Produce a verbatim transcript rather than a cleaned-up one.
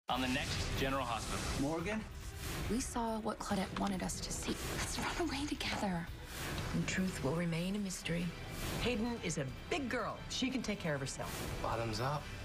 on the next General Hospital. Morgan? We saw what Claudette wanted us to see. Let's run away together. And truth will remain a mystery. Hayden is a big girl. She can take care of herself. Bottoms up.